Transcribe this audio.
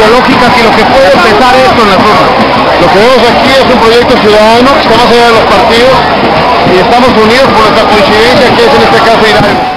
ideológicas y lo que puede empezar esto en la zona. Lo que vemos aquí es un proyecto ciudadano que está más allá de los partidos y estamos unidos por nuestra coincidencia, que es en este caso Hidalgo.